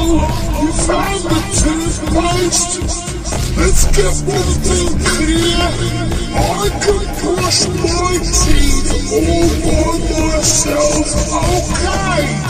you found the toothpaste? Let's get one thing clear. I can brush my teeth all by myself, okay?